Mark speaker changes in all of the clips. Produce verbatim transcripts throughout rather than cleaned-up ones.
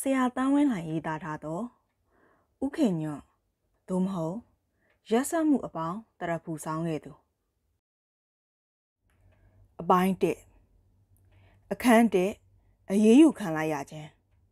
Speaker 1: ဆရာတန်းဝင်းလှိုင်ရေးသားထားသောဥခင်ညွန့်သို့မဟုတ်ရက်ဆက်မှုအပေါင်းတရဖူဆောင်ခဲ့သူအပိုင်းတစ်အခန်းတစ်အရေးယူခံလိုက်ရခြင်း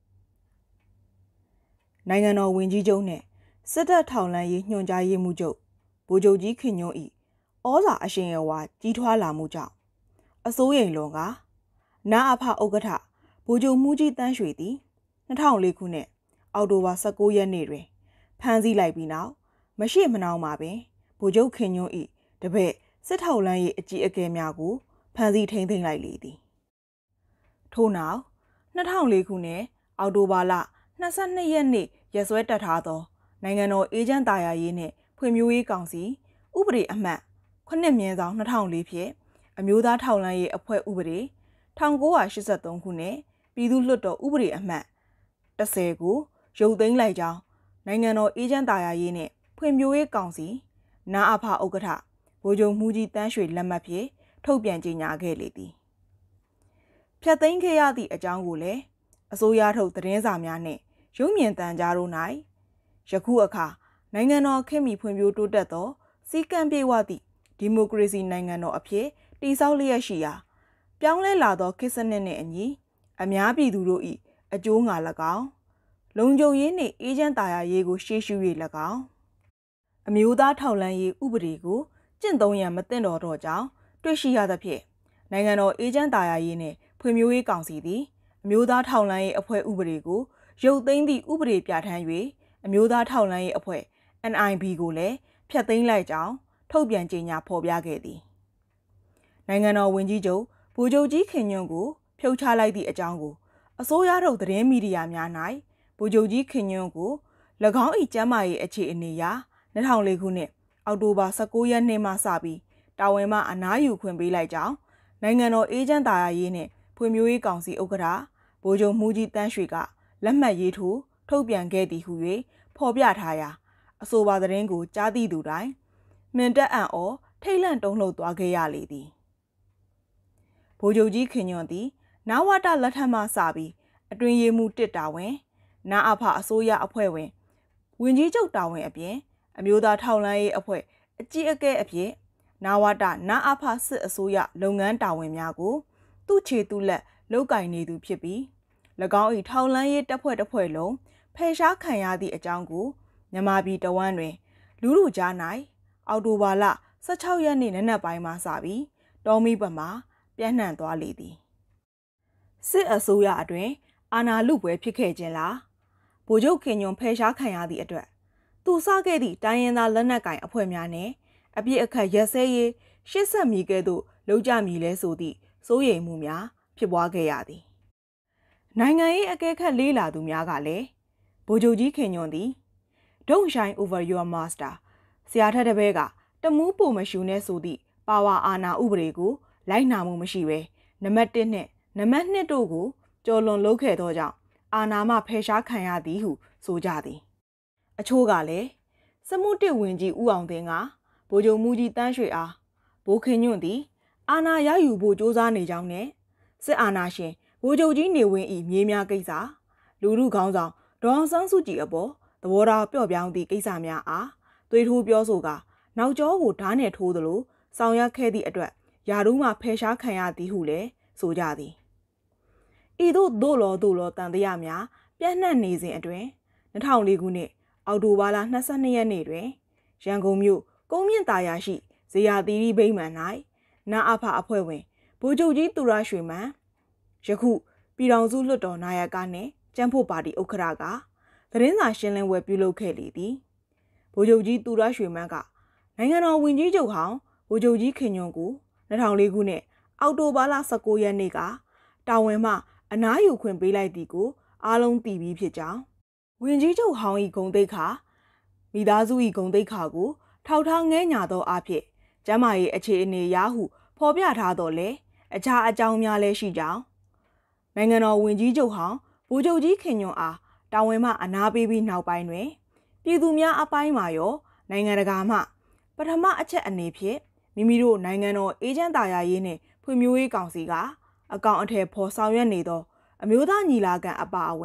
Speaker 1: နိုင်ငံတော်ဝန်ကြီးချုပ်နှင့်စစ်တပ်ထောက်လှမ်းရေးညွှန်ကြားရေးမှူးချုပ်ဗိုလ်ချုပ်ကြီးခင်ညွန့်၏ဩဇာအရှိန်အဝါကြီးထွားလာမှုကြောင့်အစိုးရိမ်လွန်ကနအဖဥက္ကဋ္ဌဗိုလ်ချုပ်မှူးကြီးတန်းရွှေသည်၂၀၀၄ခုနှစ်အောက်တိုဘာ၁၉ရက်နေ့တွင်ဖမ်းဆီးလိုက်ပြီးနောက်မရှိမနှောင်းမှာပင်ဗိုလ်ချုပ်ခင်ညွန့်၏တပည့်စစ်ထောက်လှမ်းရေးအကြီးအကဲများကိုဖမ်းဆီးထိန်းသိမ်းလိုက်လေသည်ထို့နောက်၂၀၀၄ခုနှစ်အောက်တိုဘာလ၂၂ရက်နေ့ရက်စွဲတက်ထားသောနိုင်ငံတော်အေဂျင့်တာယာရေးနှင့်ဖွံ့ဖြိုးရေးကောင်စီဥပဒေအမှတ်ခုနှစ်မြင်းဆောင်၂၀၀၄ဖြင့်အမျိုးသားထောက်လှမ်းရေးအဖွဲ့ဥပဒေ၁၉၈၃ခုနှစ်ပြည်သူ့လွှတ်တော်ဥပဒေအမှတ်၁၀ကိုရုပ်သိမ်းလိုက်ကြောင်းနိုင်ငံတော်အေဂျင့်တာယာရေးနှင့်ဖွံ့ဖြိုးရေးကောင်စီနအဖဥက္ကဋ္ဌဗိုလ်ချုပ်မှူးကြီးတန်းရွှေလက်မှတ်ဖြင့်ထုတ်ပြန်ကြေညာခဲ့လေသည်ဖျက်သိမ်းခဲ့ရသည့်အကြောင်းကိုလည်းအစိုးရထုတ်သတင်းစာများနှင့်ရုပ်မြင်သံကြားတို့၌ယခုအခါနိုင်ငံတော်ခေတ်မီဖွံ့ဖြိုးတိုးတက်သောစည်းကမ်းပြေဝသည့်ဒီမိုကရေစီနိုင်ငံတော်အဖြစ်တည်ဆောက်လျက်ရှိရာပြောင်းလဲလာသောခေတ်စနစ်နှင့်အညီအများပြည်သူတို့၏အကျိုးငါ၎င်းလုံခြုံရေးနှင့်အေဂျင့်တာယာရေးကိုရှေ့ရှု၍၎င်းအမျိုးသားထောက်လှမ်းရေးဥပဒေကိုကျင့်သုံးရန်မသင့်တော်သောကြောင့်တွေ့ရှိရသဖြင့်နိုင်ငံတော်အေဂျင့်တာယာရေးနှင့်ဖွံ့ဖြိုးရေးကောင်စီသည်အမျိုးသားထောက်လှမ်းရေးအဖွဲ့ဥပဒေကိုရုပ်သိမ်းသည့်ဥပဒေပြဋ္ဌာန်း၍အမျိုးသားထောက်လှမ်းရေးအဖွဲ့ အန် အိုင် ဘီ ကိုလည်းဖျက်သိမ်းလိုက်ကြောင်းထုတ်ပြန်ကြေညာဖော်ပြခဲ့သည်နိုင်ငံတော်ဝန်ကြီးချုပ်ဗိုလ်ချုပ်ကြီးခင်ညွန့်ကိုဖြုတ်ချလိုက်သည့်အကြောင်းကိုအစိုးရထုတ်သတင်းမီဒီယာများ၌ဗိုလ်ချုပ်ကြီးခင်ညွန့်ကို၎င်း၏ကျန်းမာရေးအခြေအနေအရ၂၀၀၄ခုနှစ်အောက်တိုဘာ၁၉ရက်နေ့မှစပြီးတာဝန်မှအနားယူခွင့်ပေးလိုက်ကြောင်းနိုင်ငံတော်အေဂျင့်တာယာရေးနှင့်ဖွံ့ဖြိုးရေးကောင်စီဥက္ကဋ္ဌဗိုလ်ချုပ်မှူးကြီးတန်းရွှေကလက်မှတ်ရေးထိုးထုတ်ပြန်ခဲ့သည်ဟု၍ဖော်ပြထားရာအဆိုပါသတင်းကိုကြားသိသူတိုင်းမှင်တက်အံ့ဩထိတ်လန့်တုန်လှုပ်သွားခဲ့ရလေသည်ဗိုလ်ချုပ်ကြီးခင်ညွန့်သည်နဝတလက်ထက်မှစပြီးအတွင်းရေးမှူးတစ်တာဝန်နအဖအစိုးရအဖွဲ့ဝင်ဝန်ကြီးချုပ်တာဝန်အပြင်အမျိုးသားထောက်လှမ်းရေးအဖွဲ့အကြီးအကဲအဖြစ်နဝတနအဖစစ်အစိုးရလုပ်ငန်းတာဝန်များကိုသူ့ခြေသူ့လက်လုပ်ကင်နေသူဖြစ်ပြီး၎င်း၏ထောက်လှမ်းရေးတပ်ဖွဲ့တစ်ဖွဲ့လုံးဖယ်ရှားခံရသည့်အကြောင်းကိုမြန်မာပြည်တဝန်းတွင်လူထုကြား၌အောက်တိုဘာလ၁၆ရက်နေ့နံနက်ပိုင်းမှစပြီးတောမီးဘက်မှပြန့်နှံ့သွားလေသည်စစ်အစိုးရအတွင်အာဏာလုပွဲဖြစ်ခဲ့ခြင်းလားဗိုလ်ချုပ်ခင်ညွန့်ဖယ်ရှားခံရသည့်အတွက်သူစခဲ့သည့်တိုင်းရင်းသားလက်နက်ကိုင်အဖွဲ့များနှင့်အပြစ်အခတ်ရက်စဲရေးရှေ့ဆက်မည်ကဲ့သို့လုပ်ကြမည်လဲဆိုသည့်စိုးရိမ်မှုများဖြစ်ပွားခဲ့ရသည်နိုင်ငံရေးအကဲခတ်လေးလာသူများကလည်းဗိုလ်ချုပ်ကြီးခင်ညွန့်သည် Don't shine over your master ဆရာထက်တပည့်ကတမူးပိုမရှူနဲ့ဆိုသည့်ပါဝါအာဏာဥပဒေကိုလိုက်နာမှုမရှိဘဲနံပါတ်တစ်နှင့်နံပါတ်နှစ်တို့ကိုကျော်လွန်လုပ်ခဲ့သောကြောင့်အာဏာမှဖယ်ရှားခံရသည်ဟုဆိုကြသည်အချို့ကလည်းစမှုတစ်ဝင်ကြီးဦးအောင်သိန်းကဗိုလ်ချုပ်မှူးကြီးတန်းရွှေအားဗိုလ်ခင်ညွန့်သည်အာဏာရယူဖို့ကြိုးစားနေကြောင်းနဲ့စစ်အာဏာရှင်ဗိုလ်ချုပ်ကြီးနေဝင်း၏မြေးများကိစ္စလူထုခေါင်းဆောင်ဒေါအောင်ဆန်းစုကြည်အပေါ်သဘောထားပျော့ပြောင်းသည့်ကိစ္စများအားသွေးထိုးပြောဆိုကနောက်ကျောကိုဓာတ်နဲ့ထိုးသလိုဆောင်ရွက်ခဲ့သည့်အတွက်ယာတို့မှဖယ်ရှားခံရသည်ဟုလည်းဆိုကြသည်ဤသို့သို့လောသို့လောတန်တရားများပြန့်နှံ့နေစဉ်အတွင်း၂၀၀၄ခုနှစ်အောက်တိုဘာလ၂၂ရက်နေ့တွင်ရန်ကုန်မြို့ကုန်းမြင့်သာယာရှိဇေယျသီရိဗိမာန်၌နအဖအဖွဲ့ဝင်ဗိုလ်ချုပ်ကြီးသူရရွှေမန်းယခုပြည်ထောင်စုလွှတ်တော်နာယကနှင့်ကျန်းဖို့ပါတီဥက္ကဋ္ဌကသတင်းစာရှင်းလင်းပွဲပြုလုပ်ခဲ့လေသည်ဗိုလ်ချုပ်ကြီးသူရရွှေမန်းကနိုင်ငံတော်ဝန်ကြီးချုပ်ဟောင်းဗိုလ်ချုပ်ကြီးခင်ညွန့်ကို၂၀၀၄ခုနှစ်အောက်တိုဘာလ၁၉ရက်နေ့ကတာဝန်မှအနားယူခွင့်ပေးလိုက်သည်ကိုအားလုံးသိပြီးဖြစ်ကြောင်းဝန်ကြီးချုပ်ဟောင်း၏ဂုဏ်သိက္ခာမိသားစု၏ဂုဏ်သိက္ခာကိုထောက်ထားငဲ့ညာသောအဖြစ်ကျမ်းမာရေးအခြေအနေရဟုဖော်ပြထားတော်လဲအခြားအကြောင်းများလည်းရှိကြောင်းနိုင်ငံတော်ဝန်ကြီးချုပ်ဟောင်းဗိုလ်ချုပ်ကြီးခင်ညွန့်အားတာဝန်မှအနားပေးပြီးနောက်ပိုင်းတွင်ပြည်သူများအပိုင်းမှာရောနိုင်ငံတကာမှပထမအချက်အနေဖြင့်မိမိတို့နိုင်ငံတော်အေဂျင့်တာယာရေးနှင့်ဖွံ့ဖြိုးရေးကောင်စီကအကောင့်အထည်ဖော်ဆောင်ရွက်နေသောအမျိုးသားညီလာခံအပါအဝင်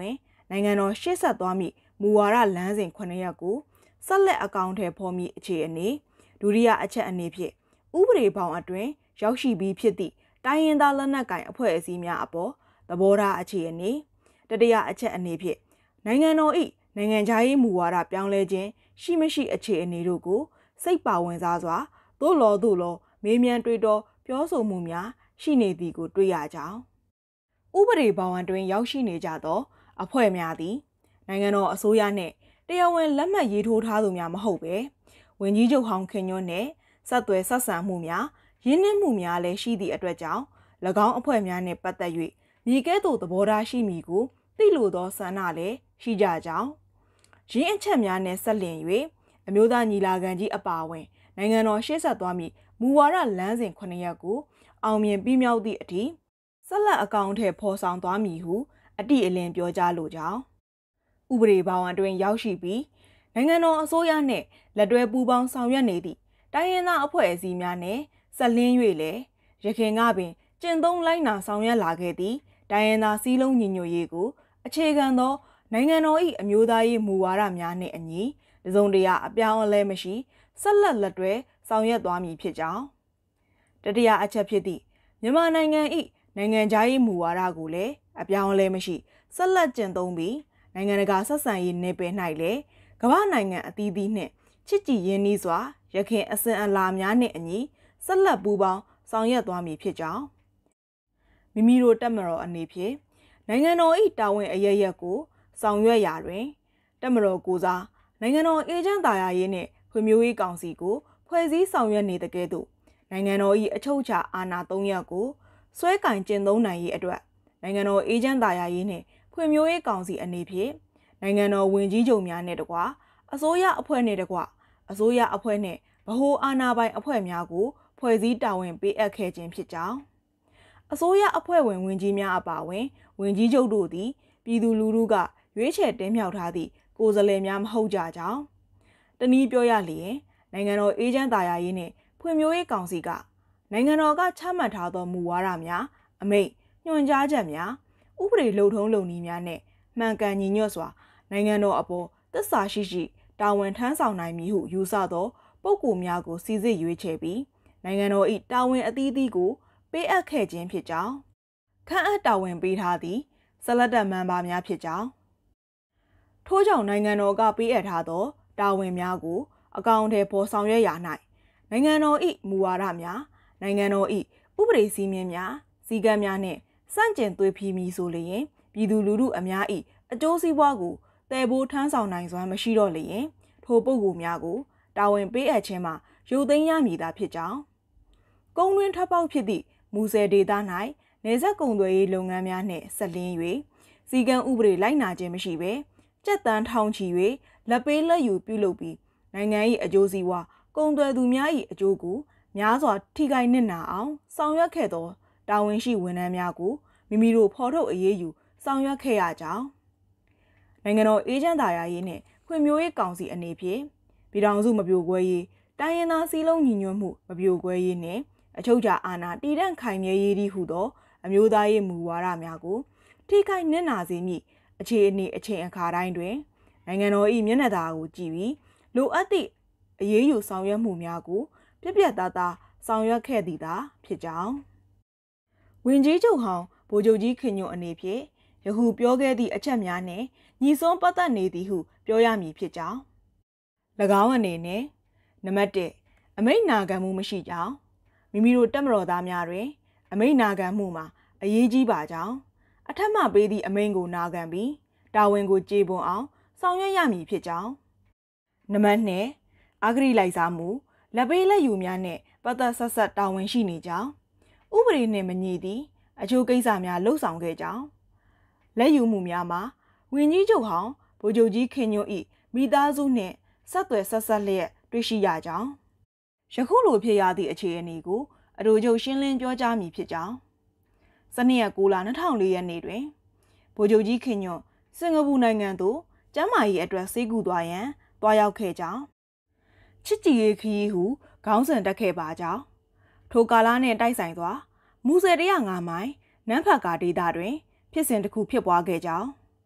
Speaker 1: နိုင်ငံတော်ရှေ့ဆက်သွားမည့်မူဝါဒလမ်းစဉ်ခုနှစ်ရပ်ကိုဆက်လက်အကောင့်ထဲပေါ်မည့်အခြေအနေဒုတိယအချက်အနေဖြင့်ဥပဒေပေါင်းအတွင်းရောက်ရှိပြီးဖြစ်သည့်တိုင်းရင်းသားလက်နက်ကိုင်အဖွဲ့အစည်းများအပေါ်သဘောထားအခြေအနေတတိယအချက်အနေဖြင့်နိုင်ငံတော်၏နိုင်ငံခြားရေးမူဝါဒပြောင်းလဲခြင်းရှိမရှိအခြေအနေတို့ကိုစိတ်ပါဝင်စားစွာသို့လောသို့လောမေးမြန်းတွေးတောပြောဆိုမှုများရှိနေသည်ကိုတွေ့ရကြောင်းဥပဒေဘောင်အတွင်းရောက်ရှိနေကြသောအဖွဲ့များသည်နိုင်ငံတော်အစိုးရနှင့်တရားဝင်လက်မှတ်ရေးထိုးထားသူများမဟုတ်ပဲဝန်ကြီးချုပ်ဟောင်းခင်ညွန့်နှင့်ဆက်သွယ်ဆက်ဆံမှုများရင်းနှီးမှုများလည်းရှိသည့်အတွက်ကြောင့်၎င်းအဖွဲ့များနှင့်ပတ်သက်၍မြေကဲ့သို့သဘောထားရှိမည်ကိုသိလိုသောဆန္ဒလည်းရှိကြကြောင်းရင်းအချက်များနှင့်ဆက်လျင်၍အမျိုးသားညီလာခံကြီးအပါအဝင်နိုင်ငံတော်ရှေ့ဆက်သွားမည့်မူဝါဒလမ်းစဉ်ခုနှစ်ရပ်ကိုအောင်မြင်ပြီးမြောက်သည့်အထိဆက်လက်အကောင့်ထဲပေါ်ဆောင်သွားမည်ဟုအတိအလင်းပြောကြားလိုကြောင်းဥပဒေဘောင်အတွင်းရောက်ရှိပြီးနိုင်ငံတော်အစိုးရနှင့်လက်တွဲပူးပေါင်းဆောင်ရွက်နေသည့်တိုင်းရင်းသားအဖွဲ့အစည်းများနှင့်ဆက်လင်း၍လည်းရခိုင်ကပင်ကျင့်သုံးလိုက်နာဆောင်ရွက်လာခဲ့သည့်တိုင်းရင်းသားစည်းလုံးညီညွတ်ရေးကိုအခြေခံသောနိုင်ငံတော်၏အမျိုးသားရေးမူဝါဒများနှင့်အညီတစုံတရာအပြောင်းအလဲမရှိဆက်လက်လက်တွဲဆောင်ရွက်သွားမည်ဖြစ်ကြောင်းတတိယအချက်ဖြစ်သည့်မြန်မာနိုင်ငံ၏နိုင်ငံခြားရေးမူဝါဒကိုလည်းအပြောင်းအလဲမရှိဆက်လက်ကျင့်သုံးပြီးနိုင်ငံတကာဆက်ဆံရေးနယ်ပယ်၌လည်းကမ္ဘာနိုင်ငံအသီးသီးနှင့်ချစ်ကြည်ရင်းနှီးစွာရခိုင်အစဉ်အလာများနှင့်အညီဆက်လက်ပူးပေါင်းဆောင်ရွက်သွားမည်ဖြစ်ကြောင်းမိမိတို့တပ်မတော်အနေဖြင့်နိုင်ငံတော်၏တာဝန်အရရက်ကိုဆောင်ရွက်ရာတွင်တပ်မတော်ကိုစားနိုင်ငံတော်အေဂျင့်တာယာရေးနှင့်ဖွံ့ဖြိုးရေးကောင်စီကိုဖွဲ့စည်းဆောင်ရွက်နေတဲ့ကဲ့သို့နိုင်ငံတော်၏အချုပ်အခြာအာဏာသုံးရပ်ကိုဆွဲကင်ကျင့်သုံးနိုင်ရေးအတွက်နိုင်ငံတော်အေဂျင့်တာယာရေးနှင့်ဖွံ့ဖြိုးရေးကောင်စီအနေဖြင့်နိုင်ငံတော်ဝန်ကြီးချုပ်များနှင့်တကွအစိုးရအဖွဲ့နှင့်တကွအစိုးရအဖွဲ့နှင့်ဗဟိုအာဏာပိုင်အဖွဲ့များကိုဖွဲ့စည်းတာဝန်ပေးအပ်ခဲ့ခြင်းဖြစ်ကြောင်းအစိုးရအဖွဲ့ဝင်ဝန်ကြီးများအပါအဝင်ဝန်ကြီးချုပ်တို့သည်ပြည်သူလူထုကရွေးချယ်တင်မြှောက်ထားသည့်ကိုယ်စားလှယ်များမဟုတ်ကြကြောင်းတနည်းပြောရလျင်နိုင်ငံတော်အေဂျင့်တာယာရေးနှင့်ဖွံ့ဖြိုးရေးကောင်စီကနိုင်ငံတော်ကချမှတ်ထားသောမူဝါဒများအမိန့်ညွှန်ကြားချက်များဥပဒေလုံထုံးလုံနည်းများနှင့်မှန်ကန်ညီညွတ်စွာနိုင်ငံတော်အပေါ်သစ္စာရှိရှိတာဝန်ထမ်းဆောင်နိုင်မည်ဟုယူဆသောပုဂ္ဂိုလ်များကိုစီစစ်ရွေးချယ်ပြီးနိုင်ငံတော်၏တာဝန်အသီးသီးကိုပေးအပ်ခဲ့ခြင်းဖြစ်ကြောင်းခန့်အပ်တာဝန်ပေးထားသည့်ဆက်လက်တပ်မန်ပါများဖြစ်ကြောင်းထို့ကြောင့်နိုင်ငံတော်ကပေးအပ်ထားသောတာဝန်များကိုအကောင့်ထဲပေါ်ဆောင်ရွက်ရာ၌နိုင်ငံတော်၏မူဝါဒများနိုင်ငံတော်၏ဥပဒေစည်းမျဉ်းများစည်းကမ်းများနှင့်စန့်ကျင်သွေဖီမည်ဆိုလျင်ပြည်သူလူထုအများ၏အကျိုးစီးပွားကိုတည်ပိုးထမ်းဆောင်နိုင်စွမ်းမရှိတော့လျင်ထိုပုဂ္ဂိုလ်များကိုတာဝန်ပေးအပ်ခြင်းမှာရုပ်သိမ်းရမည်သာဖြစ်ကြောင်းကုန်းတွင်းထွက်ပေါက်ဖြစ်သည့်မူဆယ်ဒေသ၌နေဆက်ကုန်သွယ်ရေးလုပ်ငန်းများနှင့်ဆက်လင်း၍စီကံဥပဒေလိုက်နာခြင်းမရှိဘဲကြက်တန်းထောင်ချီ၍လက်ပေးလက်ယူပြုလုပ်ပြီးနိုင်ငံ၏အကျိုးစီးပွားကုန်သွယ်သူများ၏အကျိုးကိုများစွာထိခိုက်နစ်နာအောင်ဆောင်ရွက်ခဲ့သောတာဝန်ရှိဝန်ထမ်းများကိုမိမိတို့ဖော်ထုတ်အရေးယူဆောင်ရွက်ခဲ့ရကြောင်းနိုင်ငံတော်အေဂျင့်တာယာရေးနှင့်ဖွံ့ဖြိုးရေးကောင်စီအနေဖြင့်ပြည်ထောင်စုမပြိုကွဲရေးတိုင်းရင်းသားစည်းလုံးညီညွတ်မှုမပြိုကွဲရေးနှင့်အချုပ်အခြာအာဏာတည်တံ့ခိုင်မြဲရေးသည်ဟုသောအမျိုးသားရေးမူဝါဒများကိုထိခိုက်နစ်နာစေမည့်အခြေအနေအချိန်အခါတိုင်းတွင်နိုင်ငံတော်၏မျက်နှာသာကိုကြည့်ပြီးလိုအပ်သည့်အရေးယူဆောင်ရွက်မှုများကိုပြပြသားသားဆောင်ရွက်ခဲ့သည်သာဖြစ်ကြောင်းဝန်ကြီးချုပ်ဟောင်းဗိုလ်ချုပ်ကြီးခင်ညွန့်အနေဖြင့်ယခုပြောခဲ့သည့်အချက်များနှင့်ညီစွန်းပတ်သက်နေသည်ဟုပြောရမည်ဖြစ်ကြောင်း၎င်းအနေနဲ့နံပါတ်တစ်အမိန့်နာခံမှုမရှိကြောင်းမိမိတို့တပ်မတော်သားများတွင်အမိန့်နာခံမှုမှာအရေးကြီးပါကြောင်းအထက်မှပေးသည့်အမိန့်ကိုနာခံပြီးတာဝန်ကိုကျေပွန်အောင်ဆောင်ရွက်ရမည်ဖြစ်ကြောင်းနံပါတ်နှစ်အဂတိလိုက်စားမှုလက်ပေးလက်ယူများနှင့်ပတ်သက်ဆက်ဆက်တာဝန်ရှိနေကြောင်းဥပဒေနှင့်မညီသည့်အချို့ကိစ္စများလှုပ်ဆောင်ခဲ့ကြောင်းလက်ယူမှုများမှာဝန်ကြီးချုပ်ဟောင်းဗိုလ်ချုပ်ကြီးခင်ညွန့်၏မိသားစုနှင့်ဆက်သွယ်ဆက်ဆက်လျက်တွေ့ရှိရကြောင်းယခုလိုဖြစ်ရသည့်အခြေအနေကိုအတူချုပ်ရှင်းလင်းပြောကြားမည်ဖြစ်ကြောင်းစနေရက်ကိုလနှစ်ထောင်လေးရက်နေ့တွင်ဗိုလ်ချုပ်ကြီးခင်ညွန့်စင်ကာပူနိုင်ငံသို့ကျန်းမာရေးအတွက်ဆေးကုသွားရန်တွားရောက်ခဲ့ကြောင်းချစ်ကြည်ရေးခရီးဟုခေါင်းစဉ်တက်ခဲ့ပါကြောင်းထိုကာလနှင့်တိုက်ဆိုင်စွာမူဆယ်တရငါးမိုင်နန်းဖတ်ကာဒေသတွင်ဖြစ်စဉ်တစ်ခုဖြစ်ပွားခဲ့ကြောင်း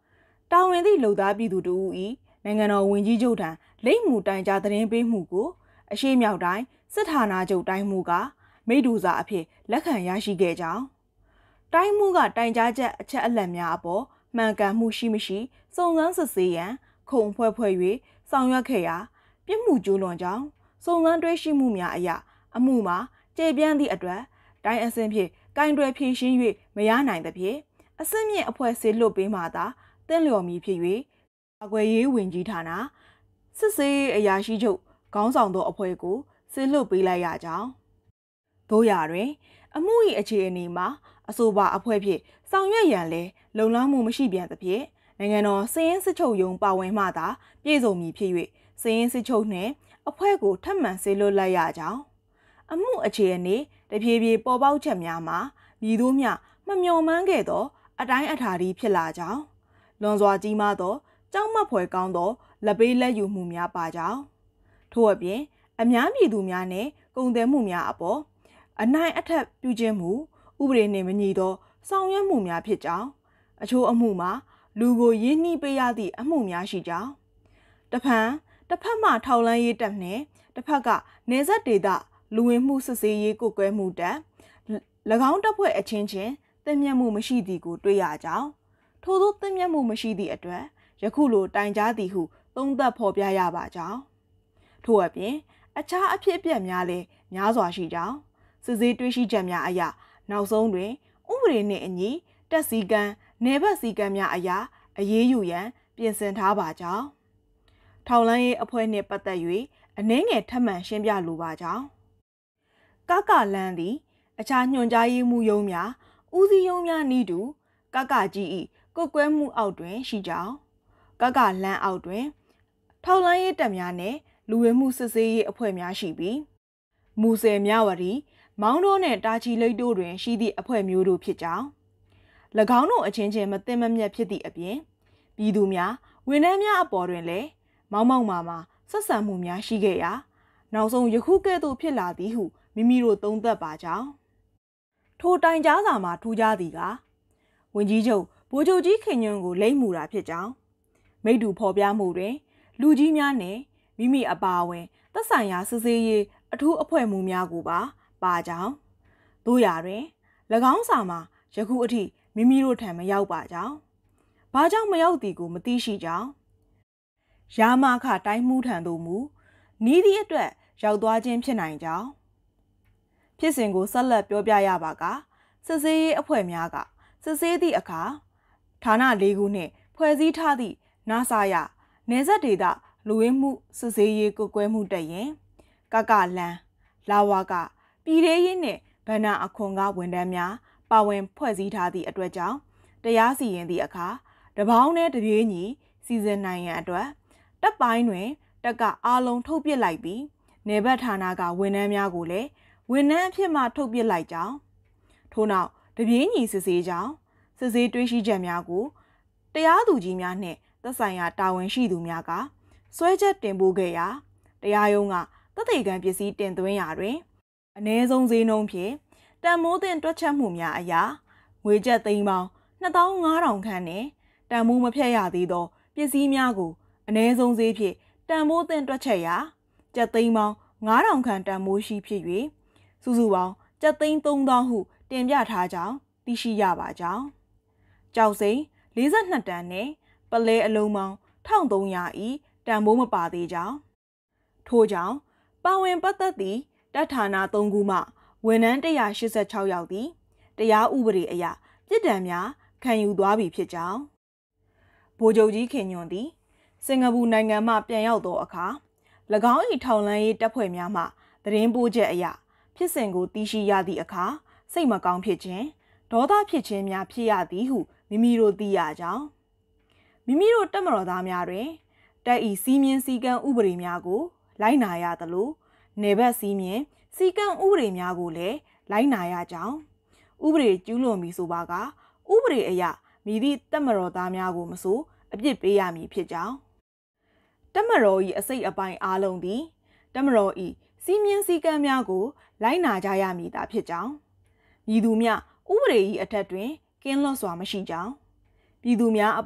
Speaker 1: တာဝန်သည့်လုံသားပြည်သူတို့၏နိုင်ငံတော်ဝန်ကြီးချုပ်ထံလိပ်မှုတိုင်ကြားသတင်းပေးမှုကိုအရှိမြောက်တိုင်းစစ်ဌာနချုပ်တိုင်းမှုကမိဒူစာအဖြစ်လက်ခံရရှိခဲ့ကြောင်းတိုင်းမှုကတိုင်ကြားချက်အချက်အလက်များအပေါ်မှန်ကန်မှုရှိမရှိစုံစမ်းစစ်ဆေးရန်ခုံဖွဲ့ဖွဲ့၍ဆောင်ရွက်ခဲ့ရာပြစ်မှုကျူးလွန်ကြောင်းစုံစမ်းတွေ့ရှိမှုများအရအမှုမှာကျေပြန့်သည့်အတွက်တိုင်းအဆင့်ဖြင့်ကင်တွယ်ဖြည့်ရှင်း၍မရနိုင်သဖြင့်အဆင့်မြင့်အဖွဲ့ဆေးလွတ်ပေးမှသာတင့်လျော်မည်ဖြစ်၍ကာကွယ်ရေးဝန်ကြီးဌာနစစ်ဆေးအရာရှိချုပ်ခေါင်းဆောင်သောအဖွဲ့ကိုဆေးလွတ်ပေးလိုက်ရကြောင်းတို့ရတွင်အမှု၏အခြေအနေမှာအဆိုပါအဖွဲ့ဖြင့်ဆောင်ရွက်ရန်လဲလုံလောက်မှုမရှိပြန်သဖြင့်နိုင်ငံတော်စည်ရင်းစစ်ချုပ်ရုံးပါဝင်မှသာပြည်စုံမည်ဖြစ်၍စည်ရင်းစစ်ချုပ်နှင့်အဖွဲ့ကိုထပ်မံဆေးလွတ်လိုက်ရကြောင်းအမှုအခြေအနေတဖြည်းဖြည်းပေါ်ပေါက်ချက်များမှာမြည်တို့မျှမမျှော်မှန်းခဲ့သောအတိုင်းအထာဒီဖြစ်လာကြောင်းလွန်စွာကြီးမားသောကြောက်မက်ဖွယ်ကောင်းသောလက်ပေးလက်ယူမှုများပါကြောင်းထို့အပြင်အများပြည်သူများနှင့်ကုန်သွယ်မှုများအပေါ်အနိုင်အထက်ပြုခြင်းမူဥပဒေနှင့်မညီသောဆောင်ရွက်မှုများဖြစ်ကြောင်းအချို့အမှုမှာလူကိုရင်းနှီးပေးရသည့်အမှုများရှိကြောင်းတဖန်တစ်ဖက်မှထောက်လှမ်းရေးတပ်နှင့်တစ်ဖက်ကနေဆက်ဒေသလူဝင်မှုစစ်ဆေးရေးကိုကွဲမှုတပ်၎င်းတပ်ဖွဲ့အချင်းချင်းသိမြတ်မှုမရှိသည်ကိုတွေ့ရကြောင်းထို့သောသိမြတ်မှုမရှိသည့်အတွက်ယခုလိုတိုင်ကြားသည်ဟုသုံးသပ်ဖော်ပြရပါကြောင်းထို့အပြင်အခြားအဖြစ်အပျက်များလည်းများစွာရှိကြောင်းစစ်ဆေးတွေ့ရှိချက်များအရနောက်ဆုံးတွင်ဥပဒေနှင့်အညီတပ်စည်းကမ်းနယ်ဘက်စည်းကမ်းများအရာအရေးယူရန်ပြင်ဆင်ထားပါကြောင်းထောက်လှမ်းရေးအဖွဲ့နှင့်ပတ်သက်၍အနည်းငယ်ထပ်မံရှင်းပြလိုပါကြောင်းကကလန်းသည်အခြားညွှန်ကြားရေးမှူးရုံးများဦးစီးရုံးများနည်းတူကကကြီး၏ကုတ်ကွဲမှုအောက်တွင်ရှိကြောင်းကကလန်းအောက်တွင်ထောက်လှမ်းရေးတပ်များနှင့်လူဝင်မှုစစ်ဆေးရေးအဖွဲ့များရှိပြီးမူဆယ်မြဝတီမောင်းတော်နှင့်တာချီလိတ်တို့တွင်ရှိသည့်အဖွဲ့မျိုးတို့ဖြစ်ကြောင်း၎င်းတို့အချင်းချင်းမသိမမြတ်ဖြစ်သည့်အပြင်ပြည်သူများဝန်ထမ်းများအပေါ်တွင်လည်းမောင်းမောင်းမာမာဆက်ဆံမှုများရှိခဲ့ရာနောက်ဆုံးယခုကဲ့သို့ဖြစ်လာသည်ဟုမိမိတို့သုံးသပ်ပါကြောင်းထိုတိုင်ကြားစာမှာထူးခြားသည်ကဝန်ကြီးချုပ်ဗိုလ်ချုပ်ကြီးခင်ညွန့်ကိုလိမ့်မှုတာဖြစ်ကြောင်းမိတ္တူဖော်ပြမှုတွင်လူကြီးများနှင့်မိမိအပါအဝင်သက်ဆိုင်ရာစစ်ဆေးရေးအထူးအဖွဲ့မှူးများကိုပါပါကြောင်းတို့ရာတွင်၎င်းစာမှာယခုအထိမိမိတို့ထံမရောက်ပါကြောင်းဘာကြောင့်မရောက်သည်ကိုမသိရှိကြောင်းရာမခတိုင်းမှုထံသို့မူနီးသည့်အတွက်ရောက်သွားခြင်းဖြစ်နိုင်ကြောင်းဖြစ်စဉ်ကိုဆက်လက်ပြောပြရပါကစစ်ဆေးရေးအဖွဲ့များကစစ်ဆေးသည့်အခါဌာနလေးခုနှင့်ဖွဲ့စည်းထားသည့်နာဆာယနယ်စပ်ဒေသလူဝင်မှုစစ်ဆေးရေးကွကွဲမှုတက်ရင်ကကလန်းလာဝါကပြည်ထောင်ရေးနှင့်ဗဏ္ဍာအခွန်ကဝန်ထမ်းများပါဝင်ဖွဲ့စည်းထားသည့်အတွက်ကြောင့်တရားစီရင်သည့်အခါတပေါင်းနဲ့တပြေးညီစီစဉ်နိုင်ရန်အတွက်တပ်ပိုင်းတွင်တပ်ကအားလုံးထုတ်ပစ်လိုက်ပြီးနေဘက်ဌာနကဝန်ထမ်းများကိုလည်းဝန်ထမ်းအဖြစ်မှထုတ်ပစ်လိုက်ကြောင်းထို့နောက်တပြေးညီစစ်ဆေးကြောင်းစစ်ဆေးတွေ့ရှိချက်များကိုတရားသူကြီးများနှင့်သက်ဆိုင်ရာတာဝန်ရှိသူများကဆွဲချက်တင်ပို့ခဲ့ရာတရားရုံးကသက်သေခံပစ္စည်းတင်သွင်းရာတွင်အ ਨੇ ဆုံးဈေးနှုန်းဖြင့်တန်မိုးတင်တွက်ချက်မှုများအရာငွေကျပ်သိန်းပေါင်းနှစ်သောင်းငါးထောင်ခန့်နှင့်တန်မိုးမဖြတ်ရသေးသောပစ္စည်းများကိုအ ਨੇ ဆုံးဈေးဖြင့်တန်မိုးတင်တွက်ချက်ရာကျပ်သိန်းပေါင်းငါးထောင်ခန့်တန်မိုးရှိဖြစ်၍စုစုပေါင်းကျပ်သိန်းသုံးသောင်းဟုတင်ပြထားကြောင်းသိရှိရပါကြောင်းကြောက်စိန်လေးสิบနှစ်တန်နှင့်ပလဲအလုံးပေါင်းတစ်ထောင်သုံးရာ၏တန်ဖိုးမပါသေးကြောင်းထို့ကြောင့်ပါဝင်ပတ်သက်သည့်တပ်ဌာနသုံးခုမှဝန်ထမ်းတစ်ရာ၈၆ယောက်သည်တရားဥပဒေအရပြစ်ဒဏ်များခံယူသွားပြီဖြစ်ကြောင်းဗိုလ်ချုပ်ကြီးခင်ညွန့်သည်စင်ကာပူနိုင်ငံမှပြန်ရောက်သောအခါ၎င်း၏ထောက်လှမ်းရေးတပ်ဖွဲ့များမှသတင်းပို့ချက်အရဖြစ်စဉ်ကိုသိရှိရသည့်အခါစိတ်မကောင်းဖြစ်ခြင်းဒေါသဖြစ်ခြင်းများဖြစ်ရသည်ဟုမိမိတို့သိရကြောင်းမိမိတို့တပ်မတော်သားများတွင်တပ်၏စီးမြင်စည်းကမ်းဥပဒေများကိုလိုက်နာရသလိုနယ်ဘက်စီးမြင်စည်းကမ်းဥပဒေများကိုလည်းလိုက်နာရကြောင်းဥပဒေကျူးလွန်ပြီးဆိုပါကဥပဒေအရမိသည့်တပ်မတော်သားများကိုမဆိုအပြစ်ပေးရမည်ဖြစ်ကြောင်းတပ်မတော်၏အစိတ်အပိုင်းအားလုံးသည်တပ်မတော်၏စီးမြင်စည်းကမ်းများကိုလိုက်နာကြရမည်သာဖြစ်ကြောင်းပြည်သူများဥပဒေ၏အထက်တွင်ကင်းလွတ်စွာမရှိကြောင်းပြည်သူများအပေါ်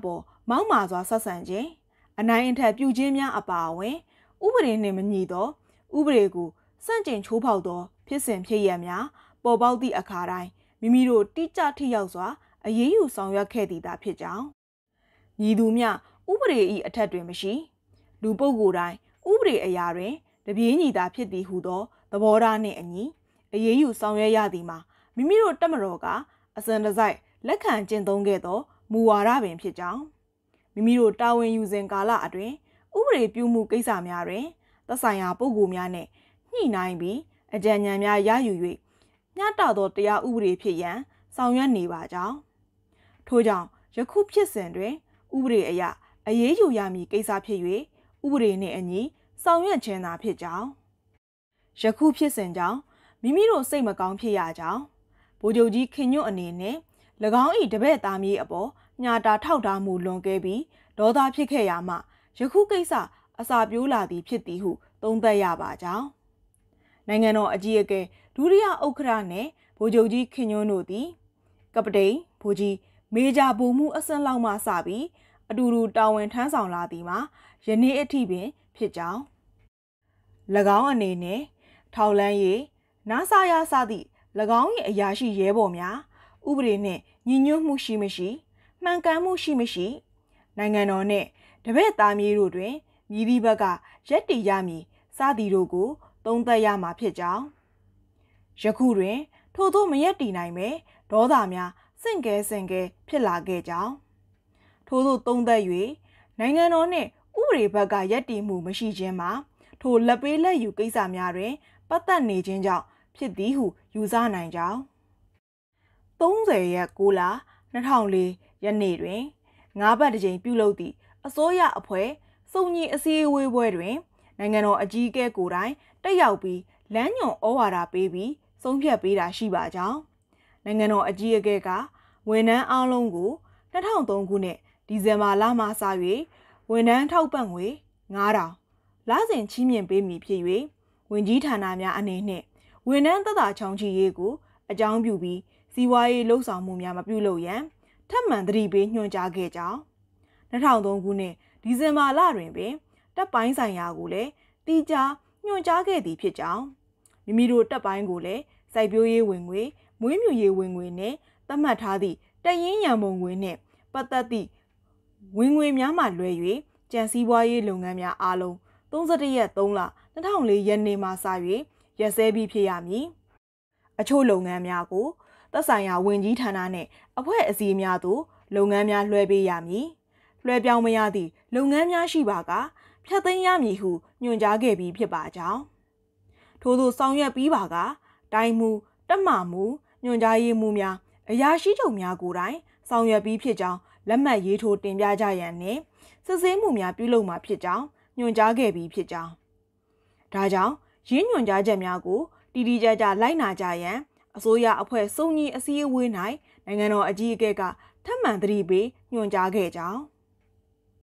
Speaker 1: မောက်မာစွာဆက်ဆံခြင်းအနိုင်အထက်ပြုခြင်းများအပါအဝင်ဥပဒေနှင့်မညီသောဥပဒေကိုစန့်ကျင်ချိုးဖောက်သောဖြစ်စဉ်ဖြစ်ရများပေါ်ပေါက်သည့်အခါတိုင်းမိမိတို့တိကျထိရောက်စွာအရေးယူဆောင်ရွက်ခဲ့သည်သာဖြစ်ကြောင်းမည်သူမျှဥပဒေ၏အထက်တွင်မရှိလူပုဂ္ဂိုလ်တိုင်းဥပဒေအရာတွင်တပြေးညီသာဖြစ်သည်ဟုသောသဘောထားနှင့်အညီအရေးယူဆောင်ရွက်ရသည်မှာမိမိတို့တပ်မတော်ကအစံတစိုက်လက်ခံကျင့်သုံးခဲ့သောမူဝါဒပင်ဖြစ်ကြောင်းမိမိတို့တာဝန်ယူစဉ်ကာလအတွင်းဥပဒေပြုမှုကိစ္စများတွင်သက်ဆိုင်ရာပုဂ္ဂိုလ်များနှင့်ညှိနှိုင်းပြီးအကြံဉာဏ်များရယူ၍မျှတသောတရားဥပဒေဖြစ်ရန်ဆောင်ရွက်နေပါကြောင်းထို့ကြောင့်ယခုဖြစ်စဉ်တွင်ဥပဒေအရအရေးယူရမည့်ကိစ္စဖြစ်၍ဥပဒေနှင့်အညီဆောင်ရွက်ခြင်းသာဖြစ်ကြောင်းယခုဖြစ်စဉ်ကြောင့်မိမိတို့စိတ်မကောင်းဖြစ်ရကြောင်းဗိုလ်ချုပ်ကြီးခင်ညွန့်အနေနဲ့၎င်း၏တပည့်သားမြေအပေါ်ညှာတာထောက်ထားမှုလွန်ကဲပြီးဒေါသဖြစ်ခဲ့ရမှယခုကိစ္စအစာပြိုးလာသည်ဖြစ်သည်ဟုသုံးသပ်ရပါကြောင်းနိုင်ငံတော်အကြီးအကဲဒုတိယဥက္ကဋ္ဌနှင့်ဗိုလ်ချုပ်ကြီးခင်ညွန့်တို့သည်ကပတိန်ဗိုလ်ကြီးမေဂျာဗိုလ်မှူးအဆင့်လောက်မှစပြီးအတူတူတာဝန်ထမ်းဆောင်လာသည်မှာယနေ့အထိပင်ဖြစ်ကြောင်း၎င်းအနေနဲ့ထောက်လန်းရေးနားဆရစသည့်၎င်း၏အရာရှိရဲဘော်များဥပဒေနှင့်ညီညွတ်မှုရှိမရှိမှန်ကန်မှုရှိမရှိနိုင်ငံတော်နှင့်တပည့်သားမြေတို့တွင်မြည်သည့်ဘက်ကရက်တည်ရမည်စသည်တို့ကိုသုံးသပ်ရမှာဖြစ်ကြောင်းယခုတွင်ထို့သောမရက်တည်နိုင်ပဲဒေါသများစင့်ကဲစင့်ကဲဖြစ်လာခဲ့ကြောင်းထို့သောသုံးသပ်၍နိုင်ငံတော်နှင့်ဥပဒေဘက်ကရက်တည်မှုမရှိခြင်းမှာထိုလက်ပေးလက်ယူကိစ္စများတွင်ပတ်သက်နေခြင်းကြောင့်ဖြစ်သည်ဟုယူဆနိုင်ကြောင်းသုံးဆယ်ရက်ကိုလနှစ်ထောင်လေးရက်နေ့တွင်ငါးပတ်တစ်ကြိမ်ပြုလုပ်သည့်အစိုးရအဖွဲ့စုံညီအစည်းအဝေးပွဲတွင်နိုင်ငံတော်အကြီးအကဲကိုယ်တိုင်တက်ရောက်ပြီးလမ်းညွှန်ဩဝါဒပေးပြီးဆုံးဖြတ်ပေးတာရှိပါကြောင်းနိုင်ငံတော်အကြီးအကဲကဝန်ထမ်းအားလုံးကိုနှစ်ထောင်သုံးခုနှစ်ဒီဇင်ဘာလမှစ၍ဝန်ထမ်းထောက်ပံ့ငွေငါးထောင်လစဉ်ချီးမြှင့်ပေးမည်ဖြစ်၍ဝန်ကြီးဌာနများအနေနဲ့ဝန်ထမ်းသက်သာချောင်းချီရေးကိုအကြောင်းပြုပြီးစီးပွားရေးလှုပ်ဆောင်မှုများမပြုလုပ်ရန်ထပ်မံသတိပေးညွှန်ကြားခဲ့ကြောင်းနှစ်ထောင်သုံးခုနှစ်ဒီဇင်ဘာလတွင်ပင်တပ်ပိုင်းဆိုင်ရာကိုလည်းတီးခြားညွှန်ကြားခဲ့သည်ဖြစ်ကြောင်းမိမိတို့တပ်ပိုင်းကိုလည်းစိုက်ပျိုးရေးဝင်ငွေမွေးမြူရေးဝင်ငွေနှင့်သတ်မှတ်ထားသည့်တပ်ရင်းရန်ပုံငွေနှင့်ပတ်သက်သည့်ဝင်ငွေများမှလွဲ၍ကြံစည်ပွားရေးလုပ်ငန်းများအားလုံးသုံးဆယ့်တစ်ရက်သုံးလနှစ်ထောင်လေးရက်နေ့မှစ၍ရက်စဲပြီးဖြစ်ရမည်အချို့လုပ်ငန်းများကိုသက်ဆိုင်ရာဝန်ကြီးဌာနနှင့်အဖွဲ့အစည်းများသို့လုပ်ငန်းများလွှဲပေးရမည်လွှဲပြောင်းမရသည့်လုပ်ငန်းများရှိပါကဖျက်သိမ်းရမည်ဟုညွှန်ကြားခဲ့ပြီးဖြစ်ပါကြောင်းထို့သောဆောင်ရွက်ပြီးပါကတိုင်းမှုတပ်မမှုညွှန်ကြားရေးမှုများအရာရှိချုပ်များကိုယ်တိုင်ဆောင်ရွက်ပြီးဖြစ်ကြောင်းလက်မှတ်ရေးထိုးတင်ပြကြရန်နှင့်စစ်ဆေးမှုများပြုလုပ်မှာဖြစ်ကြောင်းညွှန်ကြားခဲ့ပြီးဖြစ်ကြောင်းဒါကြောင့်ရင်းညွှန်ကြားချက်များကိုတည်တည်ကြကြလိုက်နာကြရန်အစိုးရအဖွဲ့စုံညီအစည်းအဝေး၌နိုင်ငံတော်အကြီးအကဲကထပ်မံသတိပေးညွှန်ကြားခဲ့ကြောင်း